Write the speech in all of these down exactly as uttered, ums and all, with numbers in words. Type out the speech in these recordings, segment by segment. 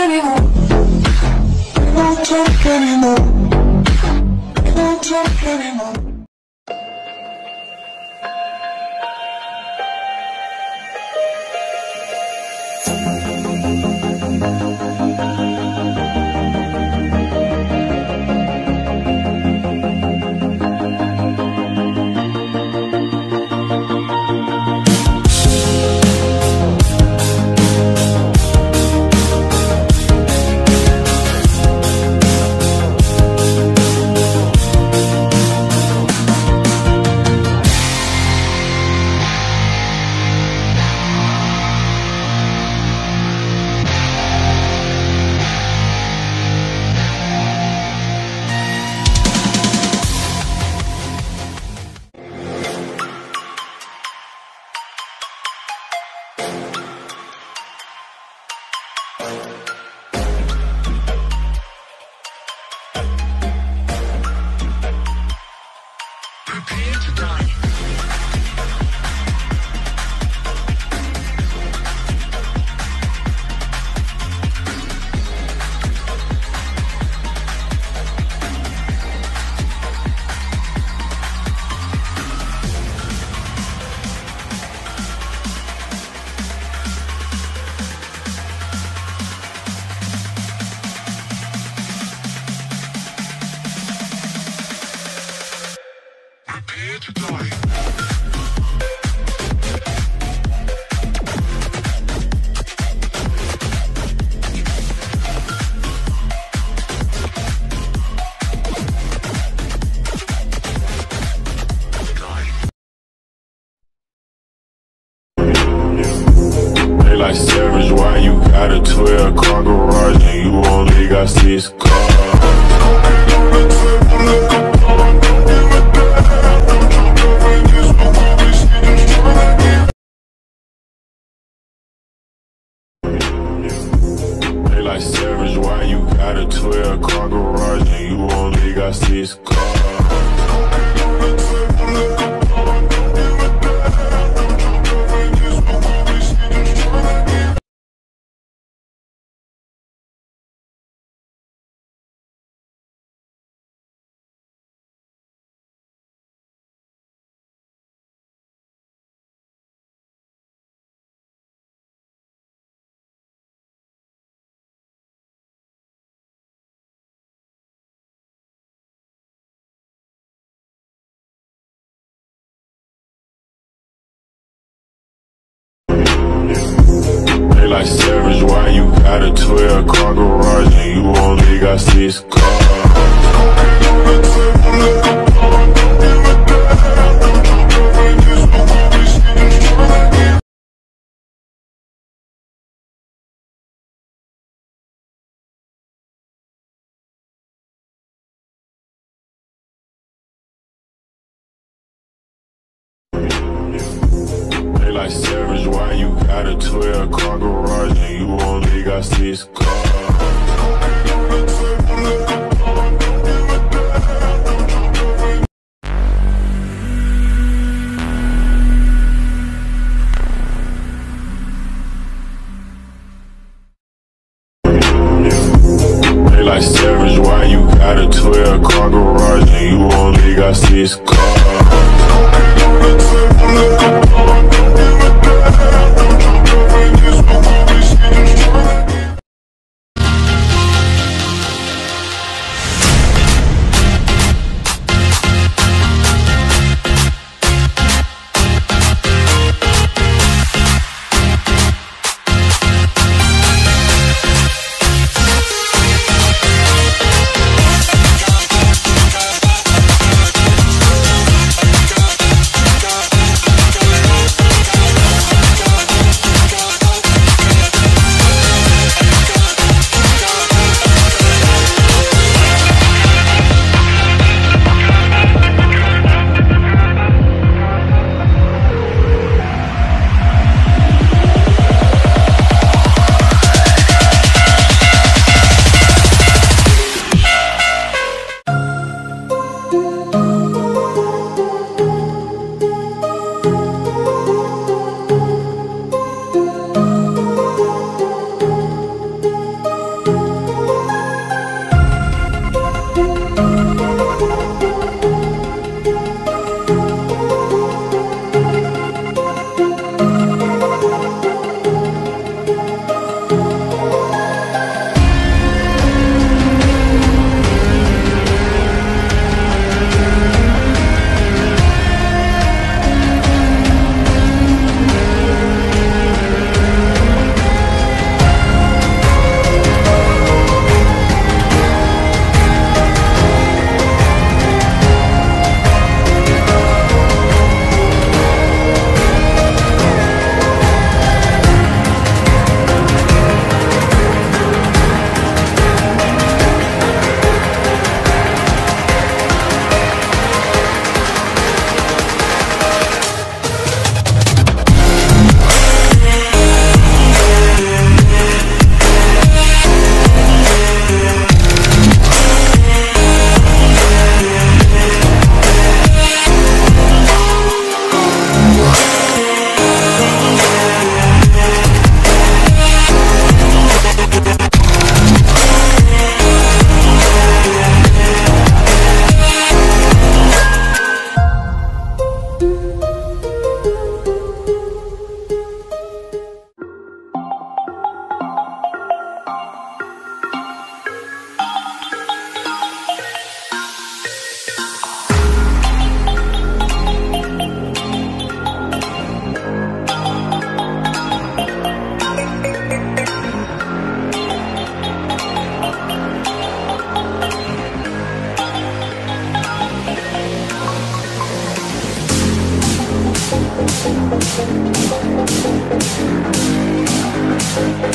anymore. Can't talk anymore. Can't talk anymore. Prepare to die. Prepare to die. They like Savage, why you got a twelve car garage and you only got six cars? They like Savage, why you got a twelve car garage and you only got six cars? They like Savage, why you got a twelve car garage and you only got six cars? They like Savage, why you got a twelve car garage and you only got six cars? They like Savage, why you got a twelve car garage and you only got six cars?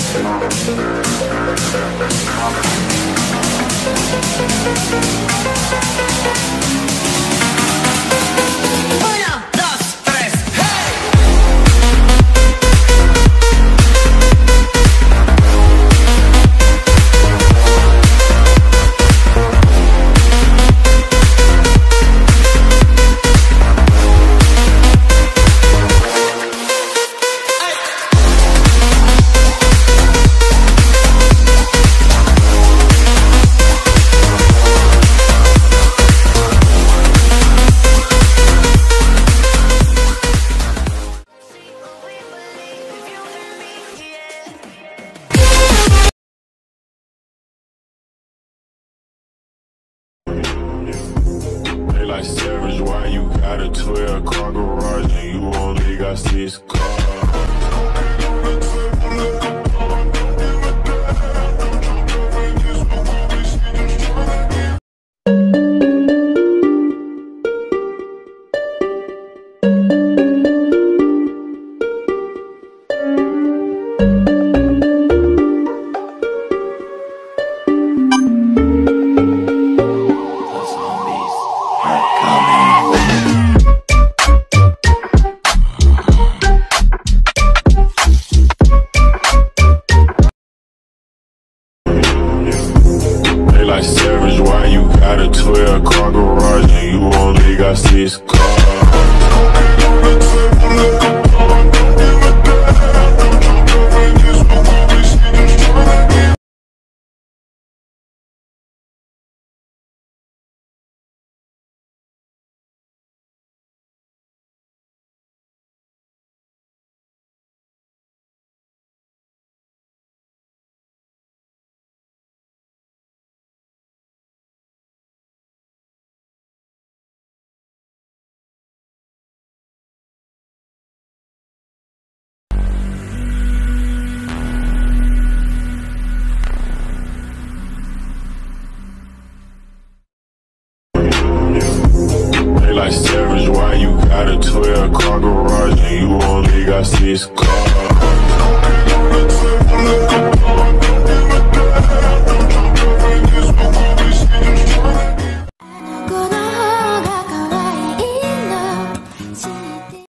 They like savage, why you got a twelve car garage and you only got six cars? They like savage, why you got a twelve car garage and you only got six cars? They like savage, why you got a twelve car garage and you only got six cars?